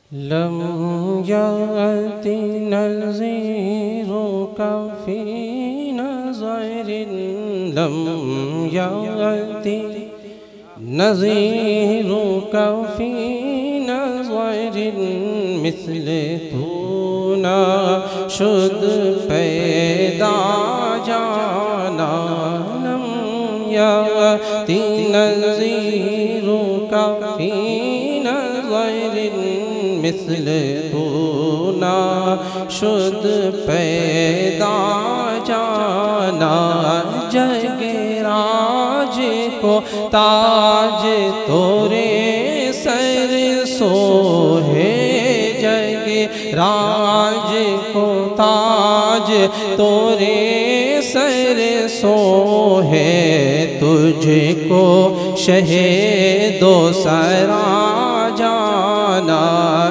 Lump याति नज़ीरुका फ़ी नज़रिन, lump याति नज़ीरुका फ़ी नज़रिन, मिस्ले तू ना शुद पैदा जाना। लम याति नज़ीरुका फ़ी नज़रिन, मिस्ले तू ना शुद पैदा जाना। जगराज को ताज तोरे सर सोहे, जगराज को ताज तोरे सर सोहे, तुझको शहीदो सरा जाना।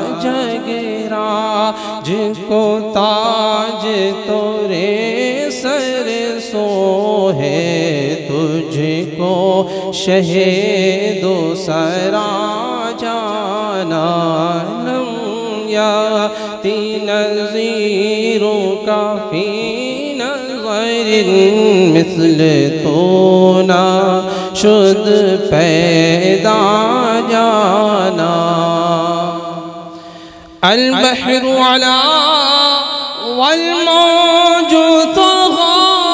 जगराज को ताज तोरे सर सोहे, तुझको शहीदो सरा जाना। लम याति नज़ीरुका फ़ी नज़रिन, मिस्ले तो ना शुद पैदा जाना। अल बहरु अला वल मौजु तग़ा,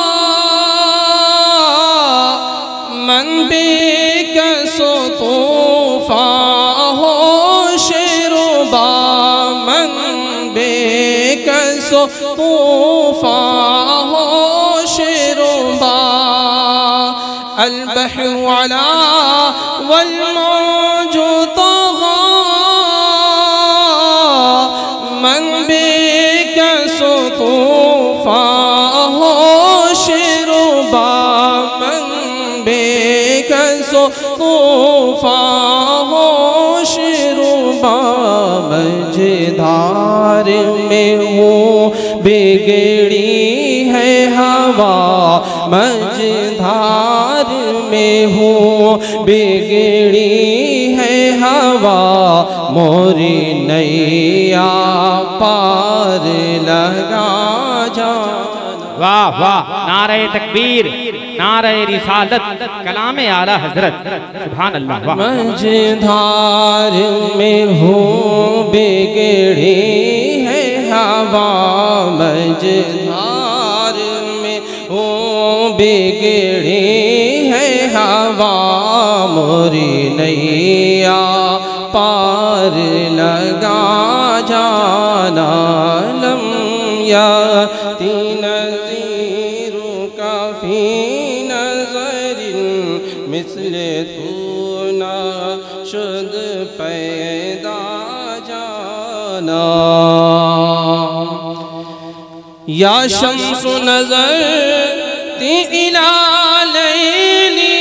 मन बेकसो तूफ़ा हो शेरुबा, मन बेकसो तूफ़ा हो शेरुबा। अल बहरु अला वल मौजु तग़ा, मन बेकसो तूफ़ा हो शेरुबा, मन बेकसो तूफ़ा हो शेरुबा। मझधार में हूँ बिगड़ी है हवा, मझधार में हूँ बिगड़ी है हवा, मोरी नैया पार लगा जाना। वाह वाह, नारे तकबीर, नारे रिसालत, कलामे आला हजरत, सुभान अल्लाह। मझधार में हूँ बिगड़ी है हवा, मझधार में हूँ बिगड़ी है हवा, मोरी नैया पार लगा जाना। लम याति नज़ीरुका फ़ी नज़रिन, मिस्ले तू ना शुद पैदा जाना। या शम्सु नज़र ती इला लैली,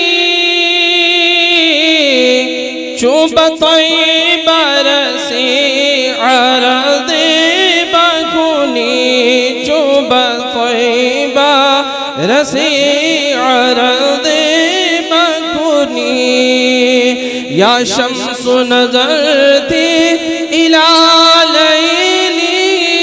चुब तैयबा रसी अर्ज़ बकुनी, चुब तैयबा रसी अर्ज़ बकुनी। या शम्सु नज़र ती इला लैली,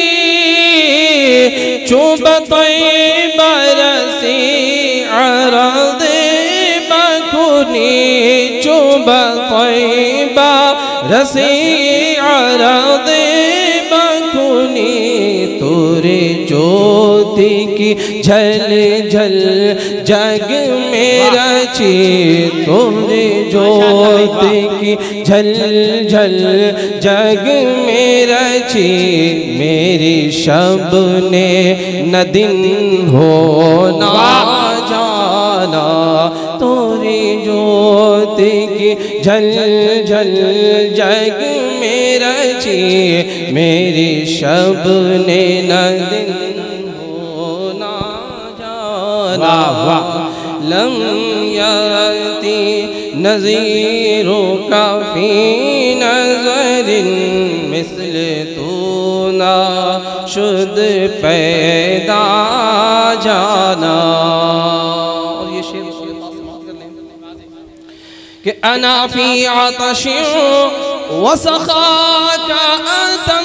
चुब तैयबा रसी अर्ज़ बकुनी, चुब तैयबा रसी अर्ज़ बकुनी। तोरे ज्योति की झल झल जग में रची, तोरे ज्योति की झल झल जग में रची, मेरी शब ने न दिन हो ना जाना। तोरी ज्योति की झल झल जग में रची, मेरी शब ने न दिन हो ना जाना। लम याति नज़ीरुका फ़ी नज़रिन, मिस्ले तू ना शुद पैदा जाना। और ये शेर कि अना फ़ी आतशिन वसखाका अदम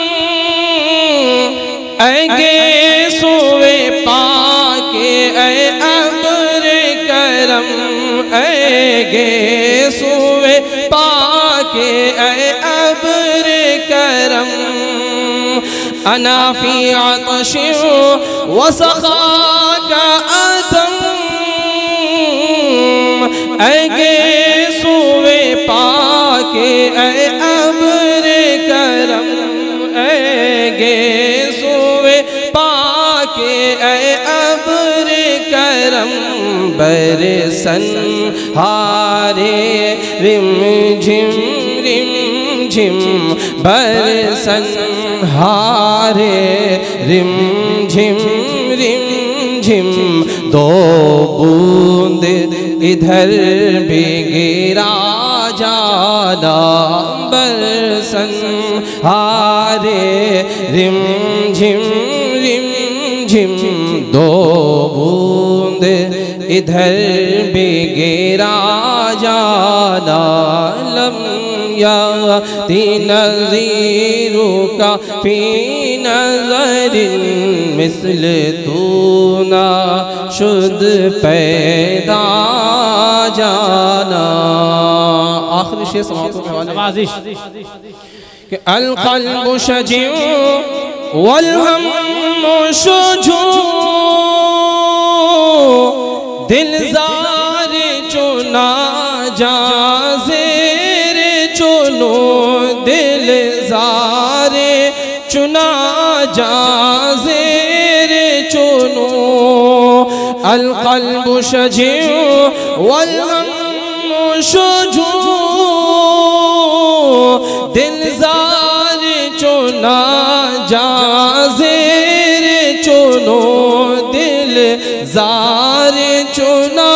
ऐगे सुवे पाके ऐ अब्र करम ऐगे सुवे पाके ऐ अब्र करम अनाफी आतशि वसखाका अदम ऐगे सुवे पाके ऐ अब्र करम ऐगे सुवे पाके ऐ अब्र करम बरसन हारे रिम झिम बरसन हारे रिम झिम दो बूंद इधर भी गिरा जाना बरसन हारे रिम झिम दो बूंद इधर भी गिरा जाना लम याती नज़ीरू का फी नज़रिन मिसल तू ना शुद पैदा जाना। आखिरी शेर समाप्त होने वाले कि अल क़ल्बु शजीउ वल हम्मु शुजू दिल ज़ार चुना जाज़ेर चुनो दिल ज़ार चुना जाज़ेर चुनो अल क़ल्बु शजीउ वल हम्मु शुजू दिल ज़ार चुना जाज़ेर चुनो दिल ज़ार चुना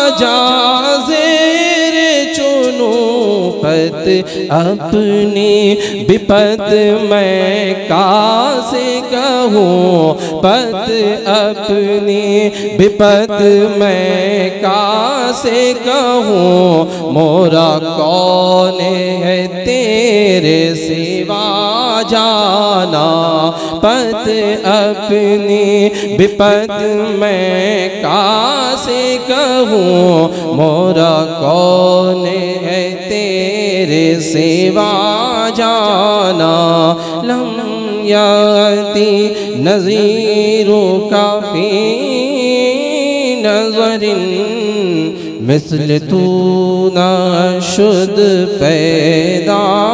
जाज़ेर चुनो पत अपनी विपत मैं कासे कहूँ पत अपनी विपत मैं कासे कहूँ मोरा कौन है तेरे सिवा जाना पत अपनी विपत मैं कासे कहूँ मोरा कौन है तेरे सिवा जाना लम याती नज़ीरू का फी नज़रिन मिसल तू ना शुद पैदा